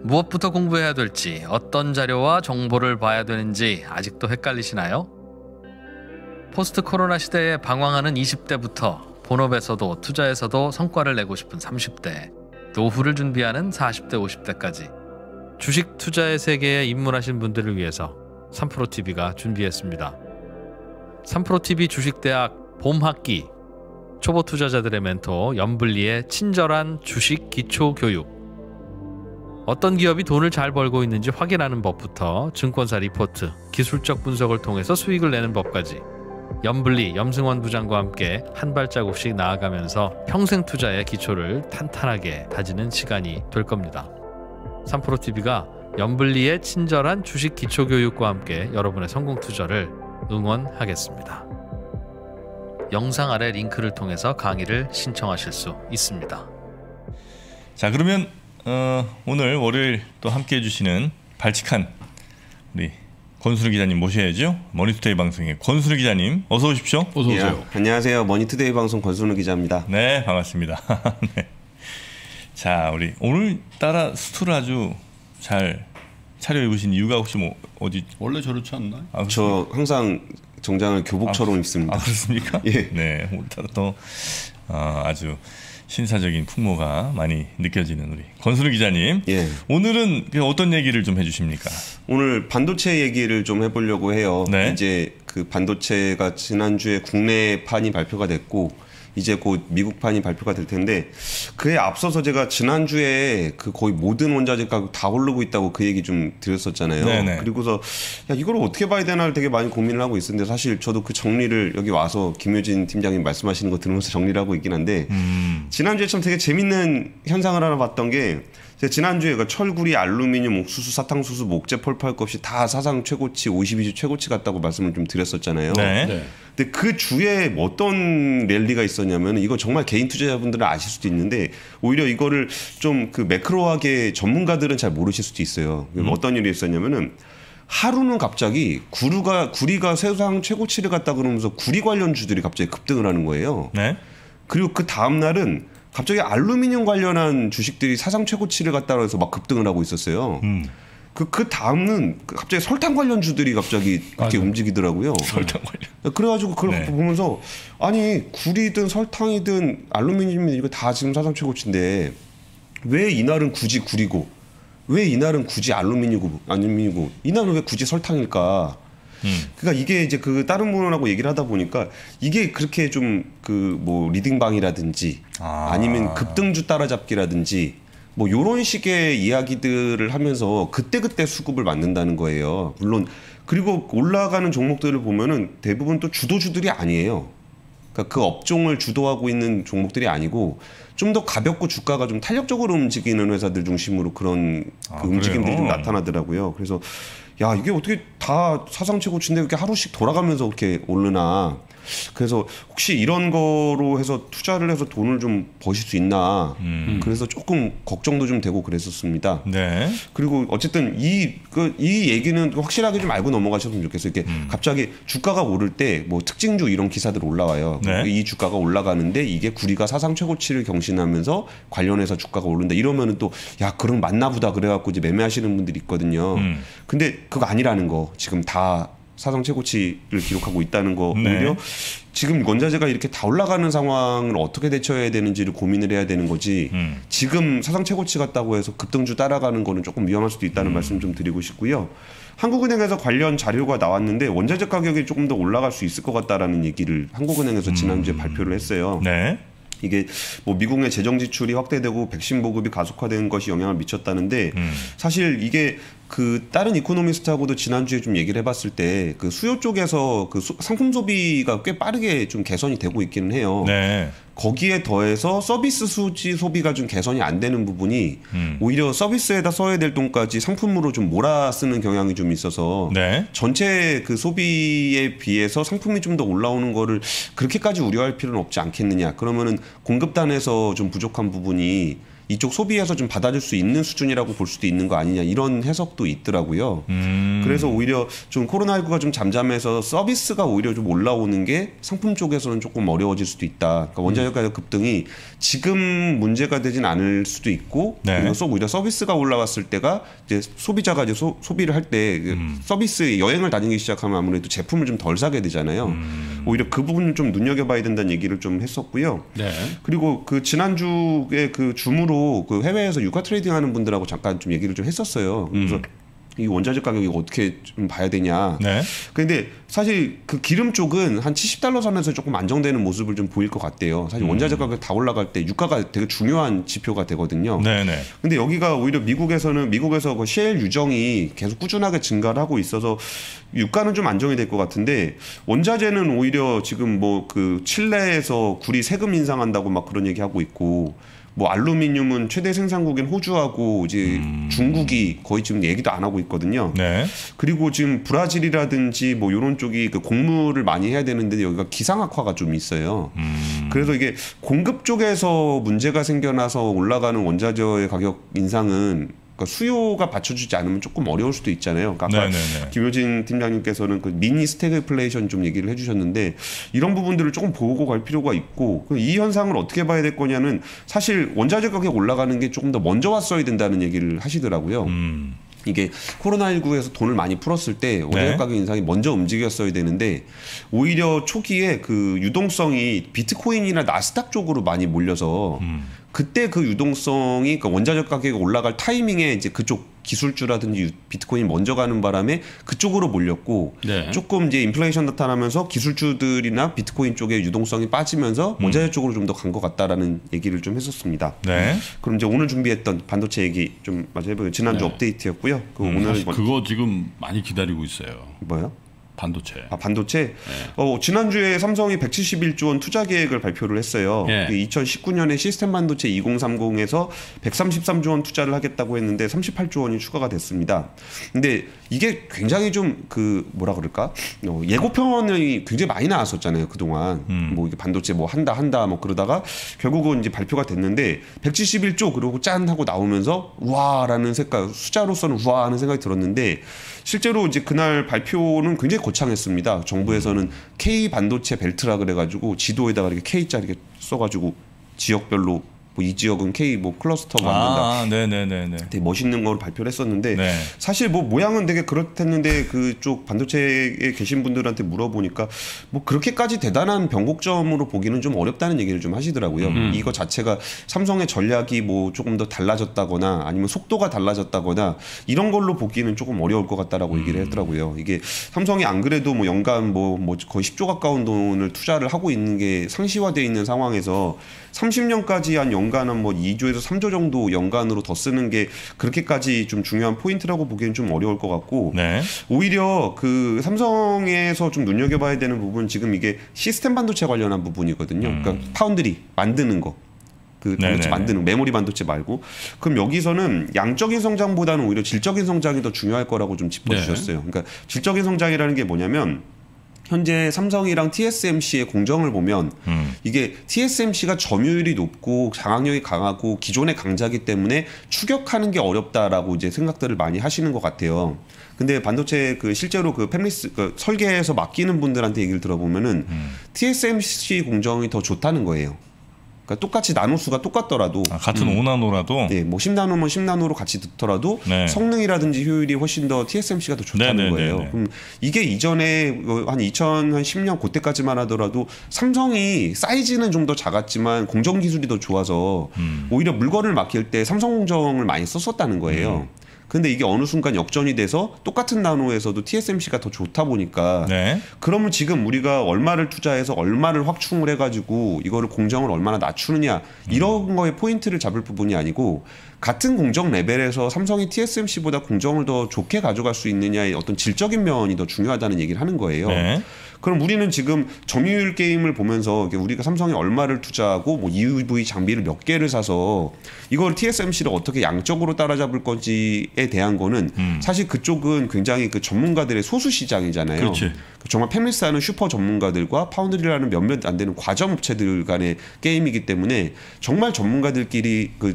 무엇부터 공부해야 될지, 어떤 자료와 정보를 봐야 되는지 아직도 헷갈리시나요? 포스트 코로나 시대에 방황하는 20대부터 본업에서도 투자에서도 성과를 내고 싶은 30대, 노후를 준비하는 40대, 50대까지 주식 투자의 세계에 입문하신 분들을 위해서 3프로TV가 준비했습니다. 3프로TV 주식대학 봄학기, 초보 투자자들의 멘토 염블리의 친절한 주식 기초교육, 어떤 기업이 돈을 잘 벌고 있는지 확인하는 법부터 증권사 리포트, 기술적 분석을 통해서 수익을 내는 법까지 염블리, 염승원 부장과 함께 한 발자국씩 나아가면서 평생 투자의 기초를 탄탄하게 다지는 시간이 될 겁니다. 3프로TV가 염블리의 친절한 주식 기초교육과 함께 여러분의 성공 투자를 응원하겠습니다. 영상 아래 링크를 통해서 강의를 신청하실 수 있습니다. 자, 그러면 오늘 월요일 또 함께해 주시는 발칙한 우리 권순우 기자님 모셔야죠. 머니투데이 방송의 권순우 기자님, 어서 오십시오. 어서 오세요. 안녕하세요. 머니투데이 방송 권순우 기자입니다. 네, 반갑습니다. 네. 자, 우리 오늘따라 수트를 아주 잘 차려 입으신 이유가 혹시 뭐 어디? 원래 저렇지 않나요? 저 항상 정장을 교복처럼 입습니다. 아, 그렇습니까? 예. 네, 오늘따라 또 아주 신사적인 풍모가 많이 느껴지는 우리 권순우 기자님. 예. 오늘은 어떤 얘기를 좀 해주십니까? 오늘 반도체 얘기를 좀 해보려고 해요. 네. 이제 그 반도체가 지난주에 국내판이 발표가 됐고 이제 곧 미국판이 발표가 될 텐데, 그에 앞서서 제가 지난주에 그 거의 모든 원자재 가격 다 오르고 있다고 그 얘기 좀 드렸었잖아요. 네네. 그리고서 야, 이걸 어떻게 봐야 되나를 되게 많이 고민을 하고 있었는데, 사실 저도 그 정리를 여기 와서 김효진 팀장님 말씀하시는 거 들으면서 정리를 하고 있긴 한데, 지난주에 참 되게 재밌는 현상을 하나 봤던 게, 제가 지난주에 철구리, 알루미늄, 옥수수, 사탕수수, 목재, 펄펄 값이 다 사상 최고치, 52주 최고치 같다고 말씀을 좀 드렸었잖아요. 네. 네. 근데 그 주에 어떤 랠리가 있었냐면, 이거 정말 개인 투자자분들은 아실 수도 있는데 오히려 이거를 좀 그 매크로하게 전문가들은 잘 모르실 수도 있어요. 어떤 일이 있었냐면은 하루는 갑자기 구리가 세상 최고치를 갔다 그러면서 구리 관련주들이 갑자기 급등을 하는 거예요. 네. 그리고 그 다음 날은 갑자기 알루미늄 관련한 주식들이 사상 최고치를 갔다 그래서 막 급등을 하고 있었어요. 그 다음은 갑자기 설탕 관련주들이 갑자기 그렇게 움직이더라고요. 설탕 관련. 그래가지고 그걸 네. 보면서, 아니 구리든 설탕이든 알루미늄이든 이거 다 지금 사상 최고치인데 왜 이날은 굳이 구리고 왜 이날은 굳이 알루미늄이고 이날은 왜 굳이 설탕일까? 그러니까 이게 이제 그 다른 분하고 얘기를 하다 보니까 이게 그렇게 좀 그 뭐 리딩방이라든지 아니면 급등주 따라잡기라든지 뭐 요런 식의 이야기들을 하면서 그때그때 수급을 만든다는 거예요. 물론 그리고 올라가는 종목들을 보면은 대부분 또 주도주들이 아니에요. 그러니까 그 업종을 주도하고 있는 종목들이 아니고 좀 더 가볍고 주가가 좀 탄력적으로 움직이는 회사들 중심으로 그런 그 움직임들이 좀 나타나더라고요. 그래서 야, 이게 어떻게 다 사상 최고치인데 이렇게 하루씩 돌아가면서 그렇게 오르나. 그래서 혹시 이런 거로 해서 투자를 해서 돈을 좀 버실 수 있나. 그래서 조금 걱정도 좀 되고 그랬었습니다. 네. 그리고 어쨌든 이 얘기는 확실하게 좀 알고 넘어가셨으면 좋겠어요. 이렇게 갑자기 주가가 오를 때 뭐 특징주 이런 기사들 올라와요. 네. 이 주가가 올라가는데 이게 구리가 사상 최고치를 경신하면서 관련해서 주가가 오른다. 이러면은 또 야, 그럼 맞나 보다 그래갖고 이제 매매하시는 분들이 있거든요. 근데 그거 아니라는 거. 지금 다 사상 최고치를 기록하고 있다는 거. 네. 오히려 지금 원자재가 이렇게 다 올라가는 상황을 어떻게 대처해야 되는지를 고민을 해야 되는 거지. 지금 사상 최고치 같다고 해서 급등주 따라가는 거는 조금 위험할 수도 있다는 말씀 좀 드리고 싶고요. 한국은행에서 관련 자료가 나왔는데 원자재 가격이 조금 더 올라갈 수 있을 것 같다라는 얘기를 한국은행에서 지난주에 발표를 했어요. 네. 이게 뭐 미국 내 재정 지출이 확대되고 백신 보급이 가속화되는 것이 영향을 미쳤다는데, 사실 이게 그 다른 이코노미스트하고도 지난주에 좀 얘기를 해봤을 때 그 수요 쪽에서 그 상품 소비가 꽤 빠르게 좀 개선이 되고 있기는 해요. 네. 거기에 더해서 서비스 수지 소비가 좀 개선이 안 되는 부분이 오히려 서비스에다 써야 될 돈까지 상품으로 좀 몰아 쓰는 경향이 좀 있어서 네. 전체 그 소비에 비해서 상품이 좀 더 올라오는 거를 그렇게까지 우려할 필요는 없지 않겠느냐. 그러면은 공급단에서 좀 부족한 부분이 이쪽 소비에서 좀 받아줄 수 있는 수준이라고 볼 수도 있는 거 아니냐 이런 해석도 있더라고요. 그래서 오히려 좀 코로나19가 좀 잠잠해서 서비스가 오히려 좀 올라오는 게 상품 쪽에서는 조금 어려워질 수도 있다. 그러니까 원자재 가격 급등이 지금 문제가 되진 않을 수도 있고 네. 오히려 서비스가 올라왔을 때가 이제 소비자가 이제 소비를 할 때 서비스 여행을 다니기 시작하면 아무래도 제품을 좀 덜 사게 되잖아요. 오히려 그 부분을 좀 눈여겨봐야 된다는 얘기를 좀 했었고요. 네. 그리고 그 지난주에 그 줌으로 그 해외에서 유가 트레이딩하는 분들하고 잠깐 좀 얘기를 좀 했었어요. 그래서 이 원자재 가격이 어떻게 좀 봐야 되냐. 네. 근데 사실 그 기름 쪽은 한 70달러 선에서 조금 안정되는 모습을 좀 보일 것 같대요. 사실 원자재 가격 다 올라갈 때 유가가 되게 중요한 지표가 되거든요. 네네. 근데 여기가 오히려 미국에서 그 셰일 유정이 계속 꾸준하게 증가를 하고 있어서 유가는 좀 안정이 될 것 같은데 원자재는 오히려 지금 뭐 그 칠레에서 구리 세금 인상한다고 막 그런 얘기하고 있고 뭐 알루미늄은 최대 생산국인 호주하고 이제 중국이 거의 지금 얘기도 안 하고 있거든요. 네. 그리고 지금 브라질이라든지 뭐 이런 쪽이 그 곡물을 많이 해야 되는데 여기가 기상악화가 좀 있어요. 그래서 이게 공급 쪽에서 문제가 생겨나서 올라가는 원자재의 가격 인상은 그러니까 수요가 받쳐주지 않으면 조금 어려울 수도 있잖아요. 그러니까 아까 네네네. 김효진 팀장님께서는 그 미니 스태그플레이션 좀 얘기를 해주셨는데 이런 부분들을 조금 보고 갈 필요가 있고 이 현상을 어떻게 봐야 될 거냐는 사실 원자재 가격 올라가는 게 조금 더 먼저 왔어야 된다는 얘기를 하시더라고요. 이게 코로나19에서 돈을 많이 풀었을 때 원자재 네. 가격 인상이 먼저 움직였어야 되는데 오히려 초기에 그 유동성이 비트코인이나 나스닥 쪽으로 많이 몰려서 그때 그 유동성이 그러니까 원자재 가격이 올라갈 타이밍에 이제 그쪽 기술주라든지 비트코인이 먼저 가는 바람에 그쪽으로 몰렸고 네. 조금 이제 인플레이션 나타나면서 기술주들이나 비트코인 쪽에 유동성이 빠지면서 원자재 쪽으로 좀 더 간 것 같다라는 얘기를 좀 했었습니다. 네. 그럼 이제 오늘 준비했던 반도체 얘기 좀 마저 해보요. 지난주 네. 업데이트였고요. 그 오늘 사실 그거 지금 많이 기다리고 있어요. 뭐요? 반도체. 아, 반도체. 지난주에 삼성이 171조 원 투자 계획을 발표를 했어요. 예. 2019년에 시스템 반도체 2030에서 133조 원 투자를 하겠다고 했는데 38조 원이 추가가 됐습니다. 근데 이게 굉장히 좀 그 뭐라 그럴까? 예고편이 굉장히 많이 나왔었잖아요, 그동안. 뭐 이게 반도체 뭐 한다 뭐 그러다가 결국은 이제 발표가 됐는데 171조 그러고 짠 하고 나오면서 우와라는 색깔, 숫자로서는 우와 하는 생각이 들었는데 실제로 이제 그날 발표는 굉장히 거창했습니다. 정부에서는 K 반도체 벨트라 그래가지고 지도에다가 이렇게 K자 이렇게 써가지고 지역별로 뭐 이 지역은 K 뭐 클러스터 만든다. 아, 네네네네. 되게 멋있는 걸 발표를 했었는데 네. 사실 뭐 모양은 되게 그렇댔는데 그쪽 반도체에 계신 분들한테 물어보니까 뭐 그렇게까지 대단한 변곡점으로 보기는 좀 어렵다는 얘기를 좀 하시더라고요. 이거 자체가 삼성의 전략이 뭐 조금 더 달라졌다거나 아니면 속도가 달라졌다거나 이런 걸로 보기는 조금 어려울 것 같다라고 얘기를 했더라고요. 이게 삼성이 안 그래도 뭐 연간 뭐 거의 10조 가까운 돈을 투자를 하고 있는 게 상시화되어 있는 상황에서 30년까지 한 연간 한 뭐 2조에서 3조 정도 연간으로 더 쓰는 게 그렇게까지 좀 중요한 포인트라고 보기엔 좀 어려울 것 같고 네. 오히려 그 삼성에서 좀 눈여겨봐야 되는 부분 지금 이게 시스템 반도체 관련한 부분이거든요. 그러니까 파운드리 만드는 거. 그 반도체 네네네. 만드는 메모리 반도체 말고 그럼 여기서는 양적인 성장보다는 오히려 질적인 성장이 더 중요할 거라고 좀 짚어주셨어요. 그러니까 질적인 성장이라는 게 뭐냐면 현재 삼성이랑 TSMC의 공정을 보면 이게 TSMC가 점유율이 높고 장악력이 강하고 기존의 강자기 때문에 추격하는 게 어렵다라고 이제 생각들을 많이 하시는 것 같아요. 근데 반도체 그 실제로 그 팹리스 그 설계에서 맡기는 분들한테 얘기를 들어보면은 TSMC 공정이 더 좋다는 거예요. 그러니까 똑같이 나노수가 똑같더라도 같은 5나노라도 네, 뭐 10나노면 10나노로 같이 듣더라도 네. 성능이라든지 효율이 훨씬 더 TSMC가 더 좋다는 네네네네. 거예요. 그럼 이게 이전에 한 2010년 그때까지만 하더라도 삼성이 사이즈는 좀 더 작았지만 공정 기술이 더 좋아서 오히려 물건을 맡길 때 삼성 공정을 많이 썼었다는 거예요. 근데 이게 어느 순간 역전이 돼서 똑같은 나노에서도 TSMC가 더 좋다 보니까 네. 그러면 지금 우리가 얼마를 투자해서 얼마를 확충을 해가지고 이거를 공정을 얼마나 낮추느냐 이런 거에 포인트를 잡을 부분이 아니고 같은 공정 레벨에서 삼성이 TSMC보다 공정을 더 좋게 가져갈 수 있느냐의 어떤 질적인 면이 더 중요하다는 얘기를 하는 거예요. 네. 그럼 우리는 지금 점유율 게임을 보면서 우리가 삼성이 얼마를 투자하고 뭐 EUV 장비를 몇 개를 사서 이걸 TSMC를 어떻게 양적으로 따라잡을 건지에 대한 거는 사실 그쪽은 굉장히 그 전문가들의 소수 시장이잖아요. 그렇지. 정말 팹리스하는 슈퍼 전문가들과 파운드리라는 몇몇 안 되는 과점 업체들 간의 게임이기 때문에 정말 전문가들끼리 그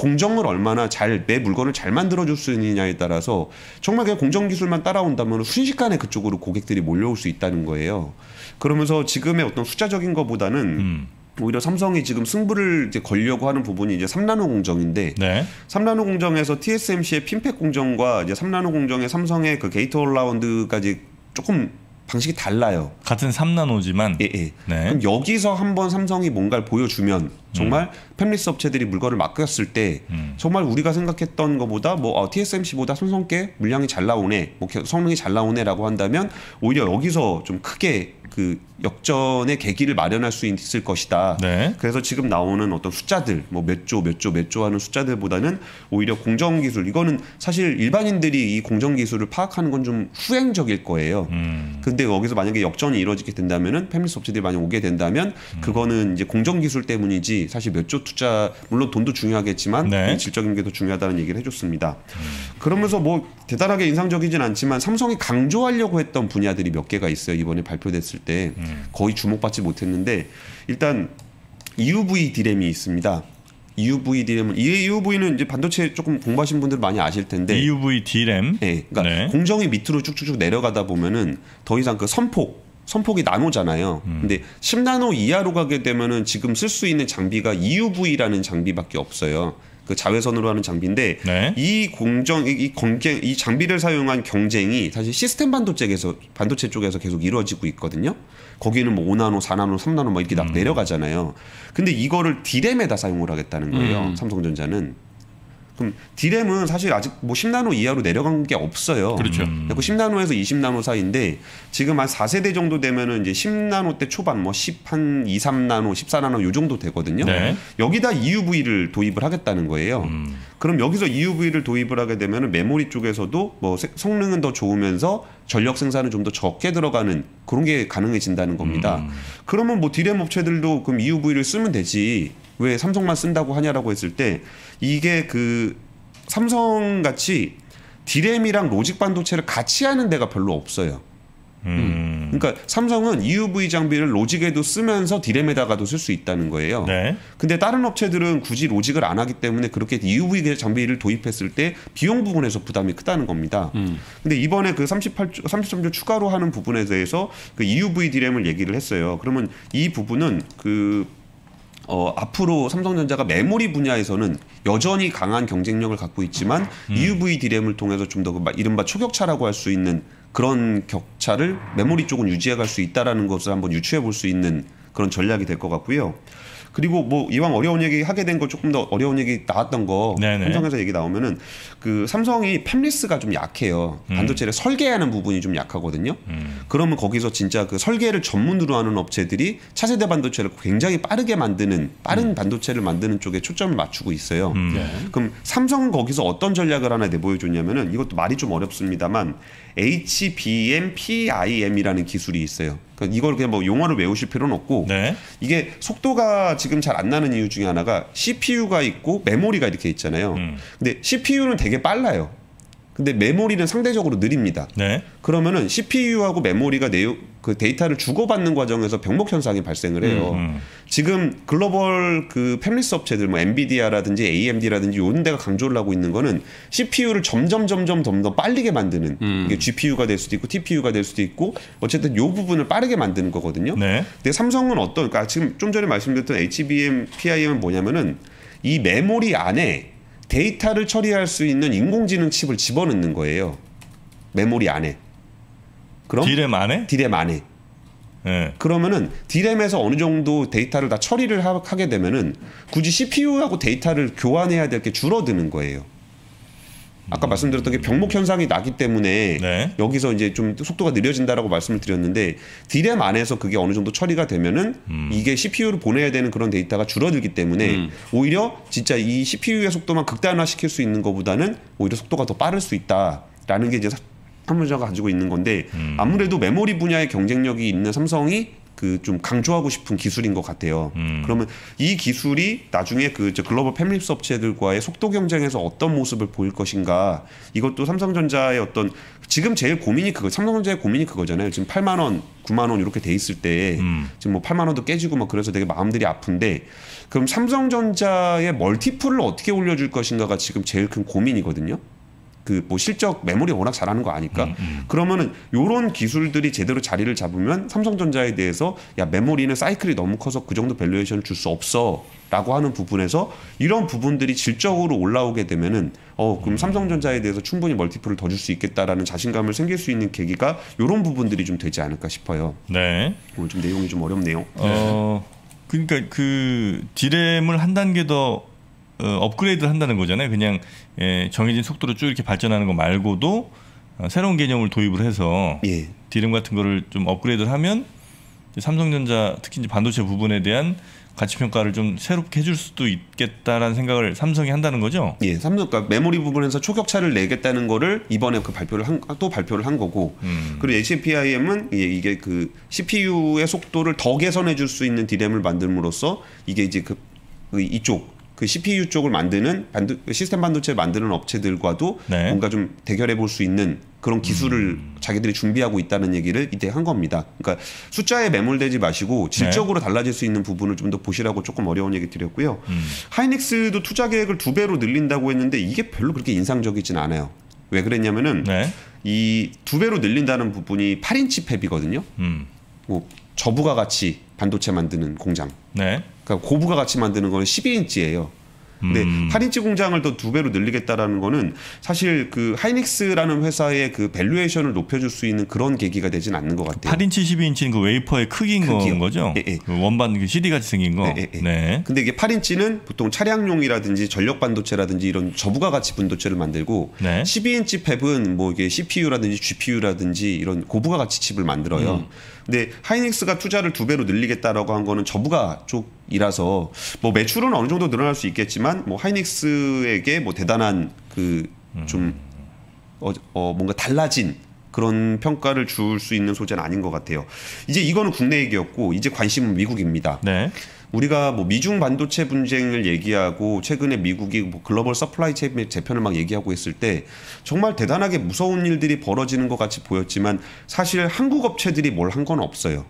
공정을 얼마나 잘 내 물건을 잘 만들어줄 수 있느냐에 따라서 정말 그냥 공정 기술만 따라온다면 순식간에 그쪽으로 고객들이 몰려올 수 있다는 거예요. 그러면서 지금의 어떤 숫자적인 것보다는 오히려 삼성이 지금 승부를 이제 걸려고 하는 부분이 이제 3나노 공정인데 네. 3나노 공정에서 TSMC의 핀팩 공정과 이제 3나노 공정의 삼성의 그 게이트 올라운드까지 조금 방식이 달라요. 같은 3나노지만 예, 예. 네. 그럼 여기서 한번 삼성이 뭔가를 보여주면 정말 팹리스 업체들이 물건을 맡겼을 때 정말 우리가 생각했던 것보다 뭐 TSMC보다 삼성께 물량이 잘 나오네, 뭐 성능이 잘 나오네라고 한다면 오히려 여기서 좀 크게 그 역전의 계기를 마련할 수 있을 것이다. 네. 그래서 지금 나오는 어떤 숫자들 뭐 몇 조 하는 숫자들보다는 오히려 공정 기술 이거는 사실 일반인들이 이 공정 기술을 파악하는 건 좀 후행적일 거예요. 근데 여기서 만약에 역전이 이루어지게 된다면은 팹리스 업체들이 만약 오게 된다면 그거는 이제 공정 기술 때문이지 사실 몇 조 투자 물론 돈도 중요하겠지만 네. 이 질적인 게 더 중요하다는 얘기를 해줬습니다. 그러면서 뭐 대단하게 인상적이진 않지만 삼성이 강조하려고 했던 분야들이 몇 개가 있어요. 이번에 발표됐을 때 거의 주목받지 못했는데 일단 EUV 디램이 있습니다. EUV 디램은 이 EUV는 이제 반도체 조금 공부하신 분들 많이 아실 텐데 EUV D램. 네, 그러니까 네. 공정이 밑으로 쭉쭉쭉 내려가다 보면은 더 이상 그 선폭이 나노잖아요. 근데 10나노 이하로 가게 되면은 지금 쓸 수 있는 장비가 EUV라는 장비밖에 없어요. 그 자외선으로 하는 장비인데 네. 이 장비를 사용한 경쟁이 사실 시스템 반도체 쪽에서 계속 이루어지고 있거든요. 거기는 뭐 5나노, 4나노, 3나노 막 이렇게 막 내려가잖아요. 근데 이거를 D램에다 사용을 하겠다는 거예요. 삼성전자는. 그럼 D램은 사실 아직 뭐 10나노 이하로 내려간 게 없어요. 그렇죠. 그리고 10나노에서 20나노 사이인데 지금 한 4세대 정도 되면은 이제 10나노대 초반 뭐 10한 2, 3나노, 14나노 요 정도 되거든요. 네. 여기다 EUV를 도입을 하겠다는 거예요. 그럼 여기서 EUV를 도입을 하게 되면은 메모리 쪽에서도 뭐 성능은 더 좋으면서 전력 생산은 좀 더 적게 들어가는 그런 게 가능해진다는 겁니다. 그러면 뭐 D램 업체들도 그럼 EUV를 쓰면 되지. 왜 삼성만 쓴다고 하냐라고 했을 때 이게 그 삼성 같이 D램이랑 로직 반도체를 같이 하는 데가 별로 없어요. 그러니까 삼성은 EUV 장비를 로직에도 쓰면서 D램에다가도 쓸 수 있다는 거예요. 네. 근데 다른 업체들은 굳이 로직을 안 하기 때문에 그렇게 EUV 장비를 도입했을 때 비용 부분에서 부담이 크다는 겁니다. 근데 이번에 그 33조 추가로 하는 부분에 대해서 그 EUV D램을 얘기를 했어요. 그러면 이 부분은 앞으로 삼성전자가 메모리 분야에서는 여전히 강한 경쟁력을 갖고 있지만 EUV D램을 통해서 좀 더 이른바 초격차라고 할 수 있는 그런 격차를 메모리 쪽은 유지해갈 수 있다라는 것을 한번 유추해 볼 수 있는 그런 전략이 될 것 같고요. 그리고 뭐 이왕 어려운 얘기 하게 된 거 조금 더 어려운 얘기 나왔던 거 네네. 삼성에서 얘기 나오면은 그 삼성이 팹리스가 좀 약해요. 반도체를 설계하는 부분이 좀 약하거든요. 그러면 거기서 진짜 그 설계를 전문으로 하는 업체들이 차세대 반도체를 굉장히 빠르게 만드는 빠른 반도체를 만드는 쪽에 초점을 맞추고 있어요. 네. 그럼 삼성은 거기서 어떤 전략을 하나 내보여줬냐면은 이것도 말이 좀 어렵습니다만 HBM-PIM이라는 기술이 있어요. 그러니까 이걸 그냥 뭐 용어를 외우실 필요는 없고 네. 이게 속도가 지금 잘 안 나는 이유 중에 하나가 CPU가 있고 메모리가 이렇게 있잖아요. 근데 CPU는 되게 빨라요. 근데 메모리는 상대적으로 느립니다. 네. 그러면은 CPU하고 메모리가 그 데이터를 주고받는 과정에서 병목 현상이 발생을 해요. 지금 글로벌 그 팹리스 업체들 뭐 엔비디아라든지 AMD라든지 이런 데가 강조를 하고 있는 거는 CPU를 점점 더 빠르게 만드는 이게 GPU가 될 수도 있고 TPU가 될 수도 있고 어쨌든 요 부분을 빠르게 만드는 거거든요. 네. 근데 삼성은 그러니까 지금 좀 전에 말씀드렸던 HBM, PIM은 뭐냐면은 이 메모리 안에 데이터를 처리할 수 있는 인공지능 칩을 집어넣는 거예요. 메모리 안에. 그럼 D램 안에? D램 안에. 네. 그러면은 D램에서 어느 정도 데이터를 다 처리를 하게 되면은 굳이 CPU하고 데이터를 교환해야 될 게 줄어드는 거예요. 아까 말씀드렸던 게 병목 현상이 나기 때문에 네. 여기서 이제 좀 속도가 느려진다라고 말씀을 드렸는데 D램 안에서 그게 어느 정도 처리가 되면은 이게 CPU로 보내야 되는 그런 데이터가 줄어들기 때문에 오히려 진짜 이 CPU의 속도만 극단화시킬 수 있는 것보다는 오히려 속도가 더 빠를 수 있다라는 게 이제 삼성전자가 가지고 있는 건데 아무래도 메모리 분야의 경쟁력이 있는 삼성이 그 좀 강조하고 싶은 기술인 것 같아요. 그러면 이 기술이 나중에 그 글로벌 팹립스 업체들과의 속도 경쟁에서 어떤 모습을 보일 것인가. 이것도 삼성전자의 어떤 지금 제일 고민이 삼성전자의 고민이 그거잖아요. 지금 8만 원, 9만 원 이렇게 돼 있을 때 지금 뭐 8만 원도 깨지고 막 그래서 되게 마음들이 아픈데 그럼 삼성전자의 멀티플을 어떻게 올려줄 것인가가 지금 제일 큰 고민이거든요. 그 뭐 실적 메모리 워낙 잘하는 거 아니까 그러면은 요런 기술들이 제대로 자리를 잡으면 삼성전자에 대해서 야 메모리는 사이클이 너무 커서 그 정도 밸류에이션을 줄 수 없어라고 하는 부분에서 이런 부분들이 질적으로 올라오게 되면은 그럼 삼성전자에 대해서 충분히 멀티플을 더 줄 수 있겠다라는 자신감을 생길 수 있는 계기가 요런 부분들이 좀 되지 않을까 싶어요. 네. 오늘 좀 내용이 좀 어렵네요. 그러니까 그 디램을 한 단계 더 업그레이드를 한다는 거잖아요. 그냥 정해진 속도로 쭉 이렇게 발전하는 거 말고도 새로운 개념을 도입을 해서 예. 디램 같은 거를 좀 업그레이드를 하면 삼성전자 특히 이제 반도체 부분에 대한 가치 평가를 좀 새롭게 해줄 수도 있겠다라는 생각을 삼성이 한다는 거죠. 예, 삼성 그러니까 메모리 부분에서 초격차를 내겠다는 거를 이번에 그 발표를 한 거고, 그리고 HPIM은 이게 그 CPU의 속도를 더 개선해 줄 수 있는 디램을 만듦으로써 이게 이제 이쪽 그 CPU 쪽을 만드는 시스템 반도체 만드는 업체들과도 네. 뭔가 좀 대결해 볼 수 있는 그런 기술을 자기들이 준비하고 있다는 얘기를 이때 한 겁니다. 그러니까 숫자에 매몰되지 마시고 질적으로 달라질 수 있는 부분을 좀 더 보시라고 조금 어려운 얘기 드렸고요. 하이닉스도 투자 계획을 2배로 늘린다고 했는데 이게 별로 그렇게 인상적이진 않아요. 왜 그랬냐면은 네. 이 2배로 늘린다는 부분이 8인치 팹이거든요. 뭐 저부가 같이 반도체 만드는 공장. 네. 그러니까 고부가 같이 만드는 거는 12인치예요. 근데 8인치 공장을 더 2배로 늘리겠다라는 거는 사실 그 하이닉스라는 회사의 그 밸류에이션을 높여줄 수 있는 그런 계기가 되진 않는 것 같아요. 8인치, 12인치는 그 웨이퍼의 크기인 거죠? 예, 예. 그 원반 그 CD 같이 생긴 거. 예, 예, 예. 네. 근데 이게 8인치는 보통 차량용이라든지 전력 반도체라든지 이런 저부가 가치 반도체를 만들고 네. 12인치 팹은 뭐 이게 CPU라든지 GPU라든지 이런 고부가 가치 칩을 만들어요. 근데 하이닉스가 투자를 2배로 늘리겠다라고 한 거는 저부가 쪽이라서 뭐 매출은 어느 정도 늘어날 수 있겠지만 뭐 하이닉스에게 뭐 대단한 그 좀 뭔가 달라진 그런 평가를 줄 수 있는 소재는 아닌 것 같아요. 이제 이거는 국내 얘기였고 이제 관심은 미국입니다. 네. 우리가 뭐 미중 반도체 분쟁을 얘기하고 최근에 미국이 뭐 글로벌 서플라이 체인 재편을 막 얘기하고 있을 때 정말 대단하게 무서운 일들이 벌어지는 것 같이 보였지만 사실 한국 업체들이 뭘 한 건 없어요.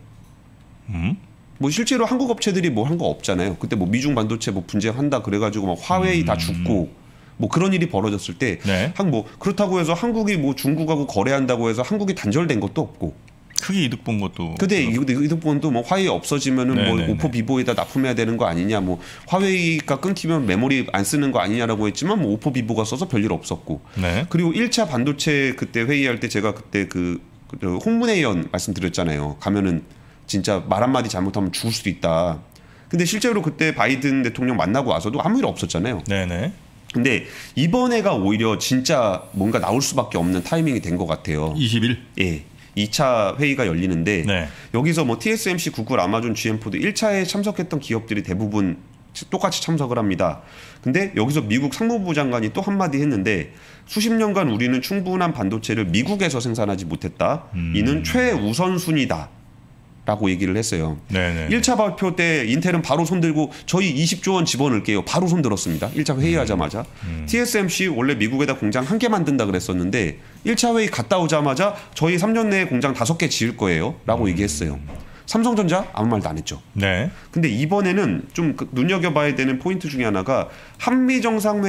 뭐 실제로 한국 업체들이 뭐 한 거 없잖아요. 그때 뭐 미중 반도체 뭐 분쟁한다 그래가지고 막 화웨이 다 죽고 뭐 그런 일이 벌어졌을 때 네. 뭐 그렇다고 해서 한국이 뭐 중국하고 거래한다고 해서 한국이 단절된 것도 없고. 크게 이득 본 것도. 근데 이득본도 뭐 화웨이 없어지면은 뭐 네네네. 오포 비보에다 납품해야 되는 거 아니냐, 뭐 화웨이가 끊기면 메모리 안 쓰는 거 아니냐라고 했지만 뭐 오포 비보가 써서 별일 없었고. 네. 그리고 1차 반도체 그때 회의할 때 제가 그때 그 홍문회의원 말씀드렸잖아요. 가면은 진짜 말 한마디 잘못하면 죽을 수도 있다. 근데 실제로 그때 바이든 대통령 만나고 와서도 아무 일 없었잖아요. 네네. 근데 이번에가 오히려 진짜 뭔가 나올 수밖에 없는 타이밍이 된 것 같아요. 20일. 예. 2차 회의가 열리는데 네. 여기서 뭐 TSMC, 구글, 아마존, GM4도 1차에 참석했던 기업들이 대부분 똑같이 참석을 합니다. 근데 여기서 미국 상무부 장관이 또 한마디 했는데 수십 년간 우리는 충분한 반도체를 미국에서 생산하지 못했다. 이는 최우선순위다. 라고 얘기를 했어요. 네네. 1차 발표 때 인텔은 바로 손들고 저희 20조 원 집어넣을게요. 바로 손들었습니다. 1차 회의하자마자. TSMC 원래 미국에다 공장 1개 만든다 그랬었는데 1차 회의 갔다 오자마자 저희 3년 내에 공장 5개 지을 거예요. 라고 얘기했어요. 삼성전자 아무 말도 안 했죠. 네. 근데 이번에는 좀 눈여겨봐야 되는 포인트 중에 하나가 한미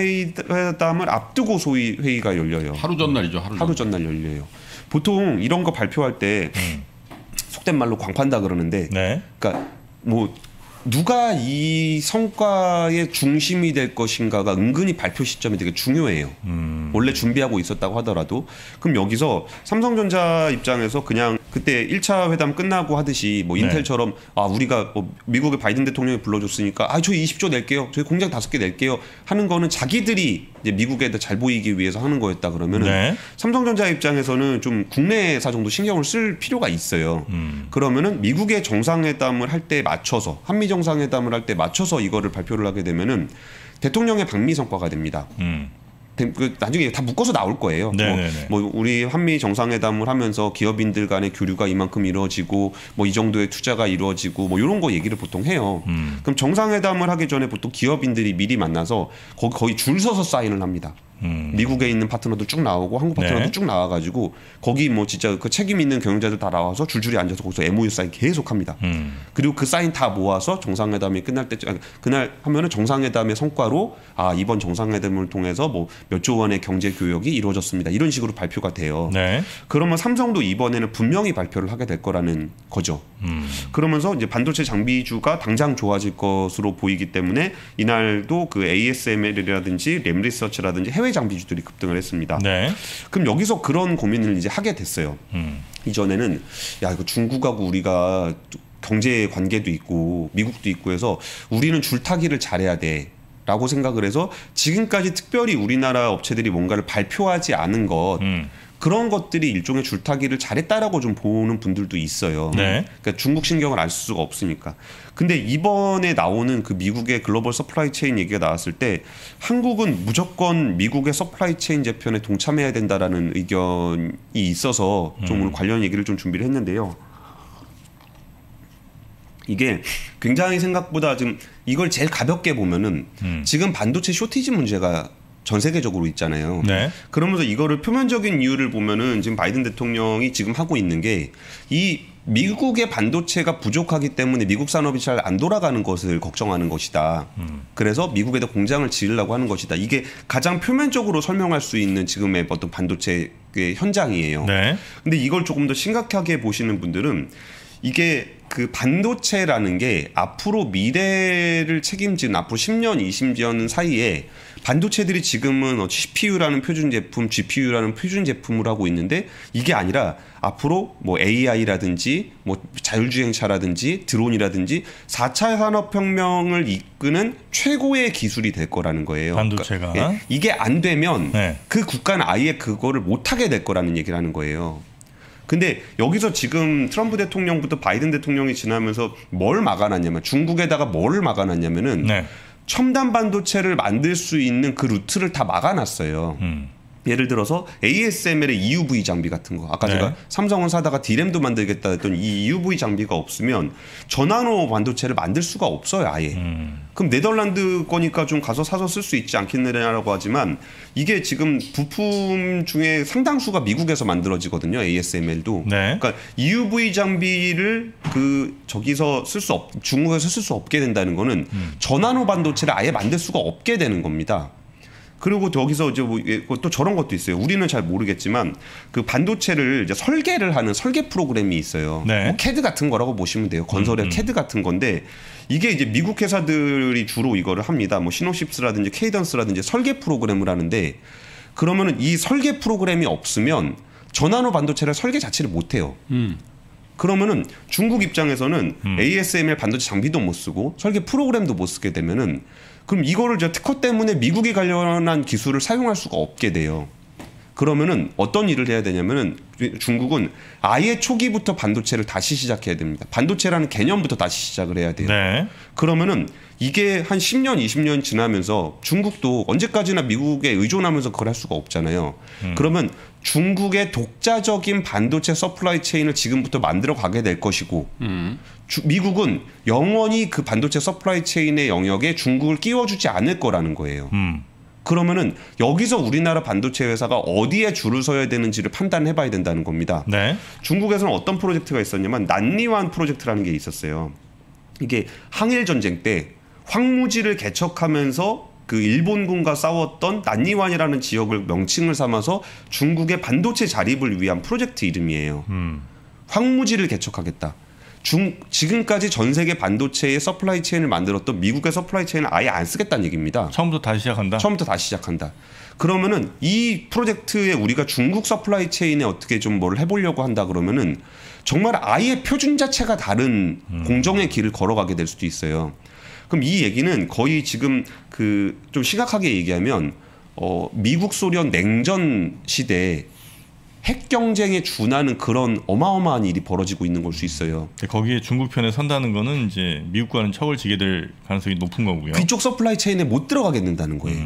정상회담을 앞두고 소위 회의가 열려요. 하루 전날이죠. 하루 전날 열려요. 보통 이런 거 발표할 때 속된 말로 광판다 그러는데, 네. 그러니까 뭐 누가 이 성과의 중심이 될 것인가가 은근히 발표 시점이 되게 중요해요. 원래 준비하고 있었다고 하더라도. 그럼 여기서 삼성전자 입장에서 그냥 그때 1차 회담 끝나고 하듯이 뭐 인텔처럼 우리가 뭐 미국의 바이든 대통령이 불러줬으니까 저희 20조 낼게요. 저희 공장 5개 낼게요. 하는 거는 자기들이 이제 미국에다 잘 보이기 위해서 하는 거였다 그러면은 삼성전자 입장에서는 좀 국내사 정도 신경을 쓸 필요가 있어요. 그러면은 미국의 정상회담을 할 때 맞춰서 한미 정상회담을 할 때 맞춰서 이거를 발표를 하게 되면은 대통령의 방미 성과가 됩니다. 나중에 다 묶어서 나올 거예요. 뭐 우리 한미 정상회담을 하면서 기업인들 간의 교류가 이만큼 이루어지고 뭐 이 정도의 투자가 이루어지고 뭐 이런 거 얘기를 보통 해요. 그럼 정상회담을 하기 전에 보통 기업인들이 미리 만나서 거의 줄 서서 사인을 합니다. 미국에 있는 파트너도 쭉 나오고 한국 파트너도 쭉 나와가지고 거기 뭐 진짜 그 책임 있는 경영자들 다 나와서 줄줄이 앉아서 거기서 MOU 사인 계속합니다. 그리고 그 사인 다 모아서 정상회담이 끝날 때 그날 하면은 정상회담의 성과로 이번 정상회담을 통해서 뭐 몇 조 원의 경제 교역이 이루어졌습니다. 이런 식으로 발표가 돼요. 그러면 삼성도 이번에는 분명히 발표를 하게 될 거라는 거죠. 그러면서 이제 반도체 장비주가 당장 좋아질 것으로 보이기 때문에 이날도 그 ASML이라든지 램리서치라든지 해외 장비주들이 급등을 했습니다. 그럼 여기서 그런 고민을 이제 하게 됐어요. 이전에는 이거 중국하고 우리가 경제 관계도 있고 미국도 있고 해서 우리는 줄타기를 잘해야 돼. 라고 생각을 해서 지금까지 특별히 우리나라 업체들이 뭔가를 발표하지 않은 것 그런 것들이 일종의 줄타기를 잘했다라고 좀 보는 분들도 있어요. 그러니까 중국 신경을 알 수가 없으니까. 근데 이번에 나오는 그 미국의 글로벌 서플라이 체인 얘기가 나왔을 때 한국은 무조건 미국의 서플라이 체인 재편에 동참해야 된다라는 의견이 있어서 좀 오늘 관련 얘기를 좀 준비를 했는데요. 이게 굉장히 생각보다 지금 이걸 제일 가볍게 보면은 지금 반도체 쇼티지 문제가 전 세계적으로 있잖아요. 그러면서 이거를 표면적인 이유를 보면은 지금 바이든 대통령이 지금 하고 있는 게 이 미국의 반도체가 부족하기 때문에 미국 산업이 잘 안 돌아가는 것을 걱정하는 것이다. 그래서 미국에다 공장을 지으려고 하는 것이다. 이게 가장 표면적으로 설명할 수 있는 지금의 어떤 반도체의 현장이에요. 근데 이걸 조금 더 심각하게 보시는 분들은 이게 그 반도체라는 게 앞으로 미래를 책임지는 앞으로 10년, 20년 사이에 반도체들이 지금은 CPU라는 표준 제품, GPU라는 표준 제품을 하고 있는데 이게 아니라 앞으로 뭐 AI라든지 뭐 자율주행차라든지 드론이라든지 4차 산업혁명을 이끄는 최고의 기술이 될 거라는 거예요. 반도체가. 그러니까 이게 안 되면 그 국가는 아예 그거를 못하게 될 거라는 얘기를 하는 거예요. 근데 여기서 지금 트럼프 대통령부터 바이든 대통령이 지나면서 뭘 막아놨냐면 중국에다가 뭘 막아놨냐면은 첨단 반도체를 만들 수 있는 그 루트를 다 막아놨어요. 예를 들어서 ASML의 EUV 장비 같은 거. 아까 제가 삼성은 사다가 D램도 만들겠다 했던 이 EUV 장비가 없으면 저나노 반도체를 만들 수가 없어요, 아예. 그럼 네덜란드 거니까 좀 가서 사서 쓸 수 있지 않겠느냐라고 하지만 이게 지금 부품 중에 상당수가 미국에서 만들어지거든요, ASML도. 그러니까 EUV 장비를 저기서 중국에서 쓸 수 없게 된다는 거는 저나노 반도체를 아예 만들 수가 없게 되는 겁니다. 그리고 여기서 이제 또 저런 것도 있어요. 우리는 잘 모르겠지만 그 반도체를 이제 설계를 하는 설계 프로그램이 있어요. 뭐 CAD 같은 거라고 보시면 돼요. 건설의 CAD 같은 건데 이게 이제 미국 회사들이 주로 이거를 합니다. 뭐 시노십스라든지 케이던스라든지 설계 프로그램을 하는데 그러면은 이 설계 프로그램이 없으면 저나노 반도체를 설계 자체를 못 해요. 그러면은 중국 입장에서는 ASML 반도체 장비도 못 쓰고 설계 프로그램도 못 쓰게 되면은 그럼 이거를 특허 때문에 미국이 관련한 기술을 사용할 수가 없게 돼요. 그러면은 어떤 일을 해야 되냐면은 중국은 아예 초기부터 반도체를 다시 시작해야 됩니다. 반도체라는 개념부터 다시 시작을 해야 돼요. 그러면은 이게 한 10년, 20년 지나면서 중국도 언제까지나 미국에 의존하면서 그걸 할 수가 없잖아요. 그러면 중국의 독자적인 반도체 서플라이 체인을 지금부터 만들어 가게 될 것이고 미국은 영원히 그 반도체 서플라이 체인의 영역에 중국을 끼워주지 않을 거라는 거예요. 그러면은 여기서 우리나라 반도체 회사가 어디에 줄을 서야 되는지를 판단해 봐야 된다는 겁니다. 중국에서는 어떤 프로젝트가 있었냐면 난리완 프로젝트라는 게 있었어요. 이게 항일 전쟁 때 황무지를 개척하면서 그 일본군과 싸웠던 난리완이라는 지역을 명칭을 삼아서 중국의 반도체 자립을 위한 프로젝트 이름이에요. 황무지를 개척하겠다. 지금까지 전 세계 반도체의 서플라이 체인을 만들었던 미국의 서플라이 체인을 아예 안 쓰겠다는 얘기입니다. 처음부터 다시 시작한다. 처음부터 다시 시작한다. 그러면은 이 프로젝트에 우리가 중국 서플라이 체인에 어떻게 좀 뭘 해보려고 한다 그러면은 정말 아예 표준 자체가 다른 공정의 길을 걸어가게 될 수도 있어요. 그럼 이 얘기는 거의 지금 좀 심각하게 얘기하면 미국 소련 냉전 시대에 핵 경쟁에 준하는 그런 어마어마한 일이 벌어지고 있는 걸 수 있어요. 거기에 중국 편에 선다는 거는 이제 미국과는 척을 지게 될 가능성이 높은 거고요. 그쪽 서플라이 체인에 못 들어가게 된다는 거예요.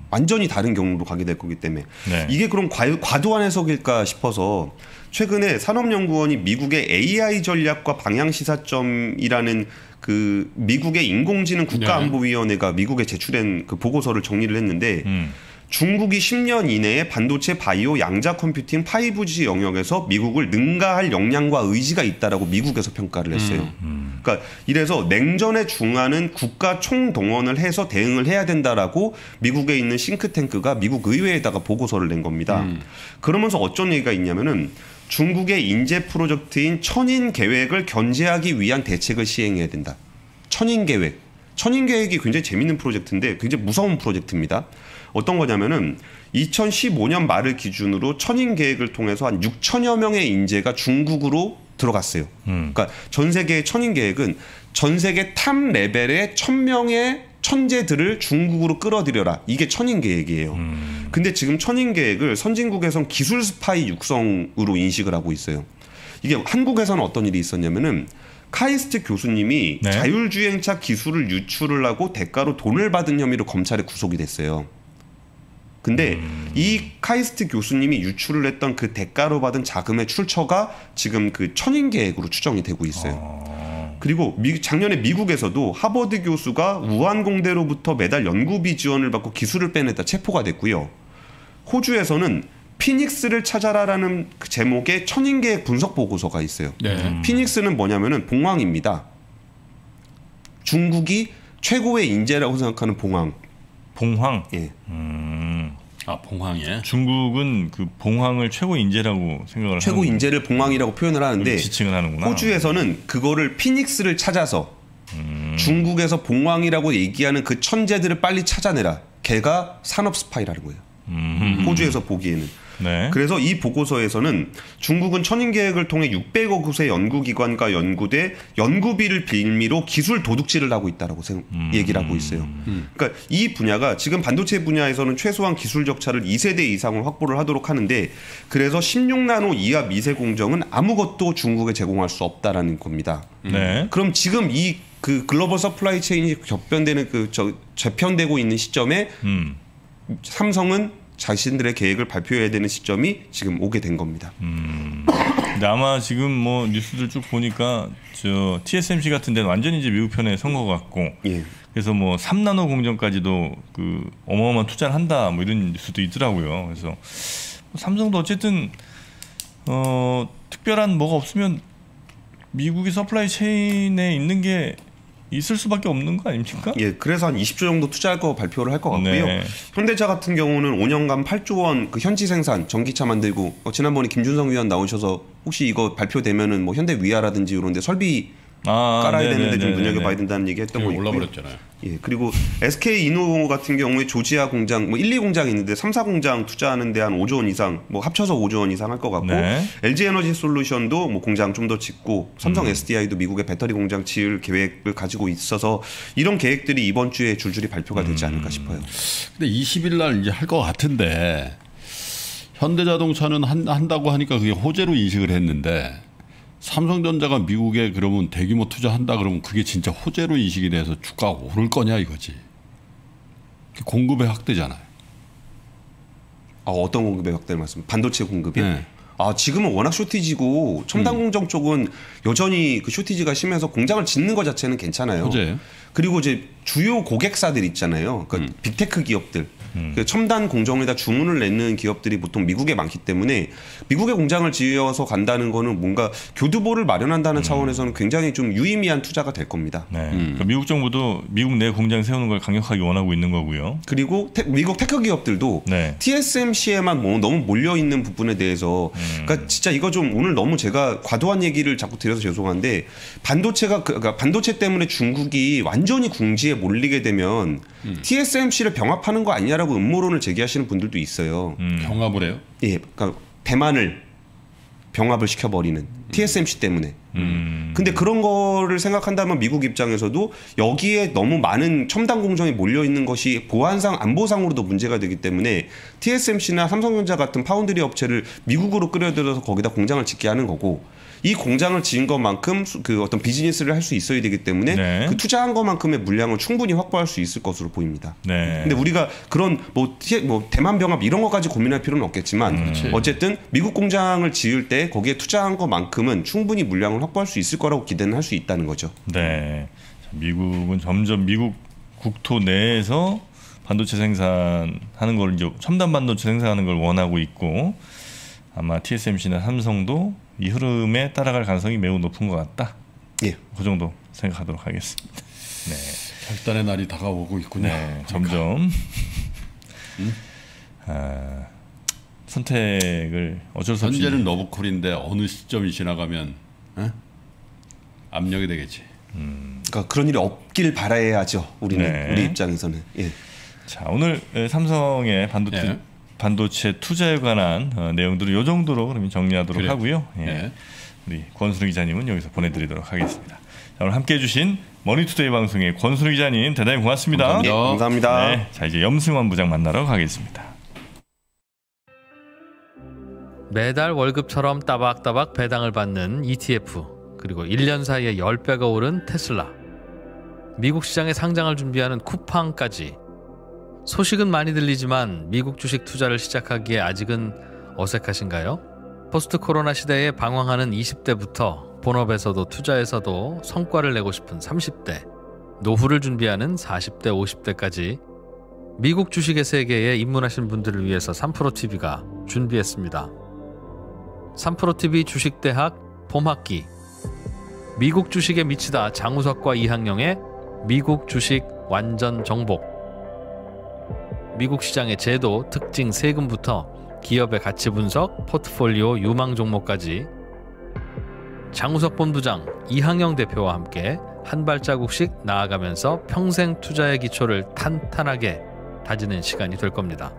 완전히 다른 경로로 가게 될 거기 때문에 네. 이게 그럼 과도한 해석일까 싶어서 최근에 산업연구원이 미국의 AI 전략과 방향 시사점이라는 그 미국의 인공지능 국가안보위원회가 미국에 제출한 그 보고서를 정리를 했는데 중국이 10년 이내에 반도체, 바이오, 양자 컴퓨팅, 5G 영역에서 미국을 능가할 역량과 의지가 있다라고 미국에서 평가를 했어요. 그러니까 이래서 냉전에 중하는 국가 총동원을 해서 대응을 해야 된다라고 미국에 있는 싱크탱크가 미국 의회에다가 보고서를 낸 겁니다. 그러면서 어쩐 얘기가 있냐면은 중국의 인재 프로젝트인 천인 계획을 견제하기 위한 대책을 시행해야 된다. 천인 계획. 천인 계획이 굉장히 재밌는 프로젝트인데 굉장히 무서운 프로젝트입니다. 어떤 거냐면은 2015년 말을 기준으로 천인 계획을 통해서 한 6천여 명의 인재가 중국으로 들어갔어요. 그러니까 전 세계의 천인 계획은 전 세계 탑 레벨의 1000명의 천재들을 중국으로 끌어들여라. 이게 천인 계획이에요. 근데 지금 천인 계획을 선진국에선 기술 스파이 육성으로 인식을 하고 있어요. 이게 한국에서는 어떤 일이 있었냐면은 카이스트 교수님이 네. 자율주행차 기술을 유출을 하고 대가로 돈을 받은 혐의로 검찰에 구속이 됐어요. 근데 이 카이스트 교수님이 유출을 했던 그 대가로 받은 자금의 출처가 지금 그 천인 계획으로 추정이 되고 있어요. 그리고 작년에 미국에서도 하버드 교수가 우한 공대로부터 매달 연구비 지원을 받고 기술을 빼냈다 체포가 됐고요. 호주에서는 피닉스를 찾아라라는 그 제목의 천인 계획 분석 보고서가 있어요. 네. 피닉스는 뭐냐면은 봉황입니다. 중국이 최고의 인재라고 생각하는 봉황. 봉황. 예. 아, 봉황에. 중국은 그 봉황을 최고 인재라고 생각을 최고 하는 인재를 봉황이라고 표현을 하는데 지칭을 하는구나. 호주에서는 그거를 피닉스를 찾아서 중국에서 봉황이라고 얘기하는 그 천재들을 빨리 찾아내라. 걔가 산업 스파이라는 거예요. 호주에서 보기에는. 네. 그래서 이 보고서에서는 중국은 천인 계획을 통해 600억 의 연구기관과 연구대 연구비를 빌미로 기술 도둑질을 하고 있다라고 얘기를 하고 있어요. 그러니까 이 분야가 지금 반도체 분야에서는 최소한 기술적 차를 2세대 이상을 확보를 하도록 하는데 그래서 16나노 이하 미세 공정은 아무것도 중국에 제공할 수 없다라는 겁니다. 네. 그럼 지금 이 그 글로벌 서플라이 체인이 재편되고 있는 시점에 삼성은 자신들의 계획을 발표해야 되는 시점이 지금 오게 된 겁니다. 근데 아마 지금 뭐 뉴스들 쭉 보니까 저 TSMC 같은 데는 완전히 이제 미국 편에 선 것 같고, 예. 그래서 뭐 3나노 공정까지도 그 어마어마한 투자를 한다 뭐 이런 뉴스도 있더라고요. 그래서 삼성도 어쨌든 특별한 뭐가 없으면 미국의 서플라이 체인에 있는 게 있을 수밖에 없는 거 아닙니까? 예, 그래서 한 20조 정도 투자할 거 발표를 할 것 같고요. 네. 현대차 같은 경우는 5년간 8조 원 그 현지 생산 전기차 만들고 지난번에 김준성 위원 나오셔서 혹시 이거 발표되면은 뭐 현대 위아라든지 이런 데 설비 깔아야 되는데 좀 눈여겨봐야 된다는 얘기 했던 거 있고요. 올라버렸잖아요. 예, 그리고 SK 이노 같은 경우에 조지아 공장 뭐 1, 2공장이 있는데 3, 4공장 투자하는 데 한 5조 원 이상 뭐 합쳐서 5조 원 이상 할 것 같고 네. LG 에너지 솔루션도 뭐 공장 좀 더 짓고 삼성 SDI도 미국의 배터리 공장 지을 계획을 가지고 있어서 이런 계획들이 이번 주에 줄줄이 발표가 되지 않을까 싶어요. 근데 20일 날 이제 할 것 같은데 현대자동차는 한다고 하니까 그게 호재로 인식을 했는데 삼성전자가 미국에 그러면 대규모 투자한다 그러면 그게 진짜 호재로 인식이 돼서 주가가 오를 거냐 이거지. 공급의 확대잖아요. 아, 어떤 공급의 확대를 말씀? 반도체 공급이요? 네. 아, 지금은 워낙 쇼티지고 첨단 공정 쪽은 여전히 그 쇼티지가 심해서 공장을 짓는 것 자체는 괜찮아요. 호재예요? 그리고 이제 주요 고객사들 있잖아요. 그러니까 빅테크 기업들. 그 첨단 공정에다 주문을 내는 기업들이 보통 미국에 많기 때문에 미국에 공장을 지어서 간다는 거는 뭔가 교두보를 마련한다는 차원에서는 굉장히 좀 유의미한 투자가 될 겁니다. 네. 그러니까 미국 정부도 미국 내 공장 세우는 걸 강력하게 원하고 있는 거고요. 그리고 미국 테크 기업들도 네. TSMC에만 너무 몰려 있는 부분에 대해서 그러니까 진짜 이거 좀 오늘 너무 제가 과도한 얘기를 자꾸 드려서 죄송한데 그러니까 반도체 때문에 중국이 완전히 궁지에 몰리게 되면 TSMC를 병합하는 거 아니냐라고 음모론을 제기하시는 분들도 있어요. 병합을 해요? 예, 그러니까 대만을 병합을 시켜버리는 TSMC 때문에. 근데 그런 거를 생각한다면 미국 입장에서도 여기에 너무 많은 첨단 공정이 몰려 있는 것이 보안상 안보상으로도 문제가 되기 때문에 TSMC나 삼성전자 같은 파운드리 업체를 미국으로 끌어들여서 거기다 공장을 짓게 하는 거고 이 공장을 지은 것만큼 그 어떤 비즈니스를 할 수 있어야 되기 때문에 네. 그 투자한 것만큼의 물량을 충분히 확보할 수 있을 것으로 보입니다. 네. 근데 우리가 그런 뭐 대만 병합 이런 것까지 고민할 필요는 없겠지만 어쨌든 미국 공장을 지을 때 거기에 투자한 것만큼은 충분히 물량을 확보할 수 있을 거라고 기대는 할 수 있다는 거죠. 네. 자, 미국은 점점 미국 국토 내에서 반도체 생산하는 걸 이제 첨단 반도체 생산하는 걸 원하고 있고 아마 TSMC나 삼성도 이 흐름에 따라갈 가능성이 매우 높은 것 같다. 예. 그 정도 생각하도록 하겠습니다. 네. 결단의 날이 다가오고 있군요. 네. 점점 선택을 어쩔 수 없이 현재는 러브콜인데 어느 시점이 지나가면 압력이 되겠지. 그러니까 그런 일이 없길 바라야죠. 우리는 네. 우리 입장에서는. 예. 자, 오늘 삼성의 반도체 투자에 관한 내용들을 이 정도로 그러면 정리하도록 그래요. 하고요. 예. 네. 우리 권순우 기자님은 여기서 보내드리도록 하겠습니다. 자, 오늘 함께해 주신 머니투데이 방송의 권순우 기자님 대단히 고맙습니다. 감사합니다. 예, 감사합니다. 네, 자 이제 염승환 부장 만나러 가겠습니다. 매달 월급처럼 따박따박 배당을 받는 ETF, 그리고 1년 사이에 10배가 오른 테슬라, 미국 시장에 상장을 준비하는 쿠팡까지. 소식은 많이 들리지만 미국 주식 투자를 시작하기에 아직은 어색하신가요? 포스트 코로나 시대에 방황하는 20대부터 본업에서도 투자에서도 성과를 내고 싶은 30대, 노후를 준비하는 40대, 50대까지 미국 주식의 세계에 입문하신 분들을 위해서 3프로TV가 준비했습니다. 3프로TV 주식대학 봄학기, 미국 주식에 미치다 장우석과 이항영의 미국 주식 완전 정복, 미국 시장의 제도, 특징, 세금부터 기업의 가치 분석, 포트폴리오, 유망 종목까지 장우석 본부장, 이항영 대표와 함께 한 발자국씩 나아가면서 평생 투자의 기초를 탄탄하게 다지는 시간이 될 겁니다.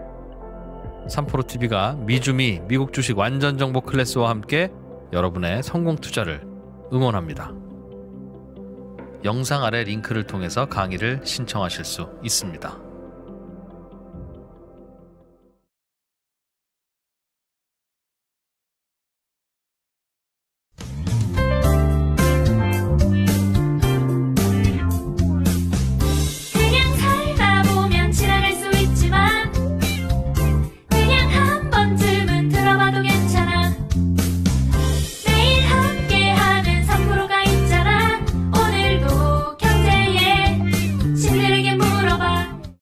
3프로TV가 미주미 미국 주식 완전 정보 클래스와 함께 여러분의 성공 투자를 응원합니다. 영상 아래 링크를 통해서 강의를 신청하실 수 있습니다.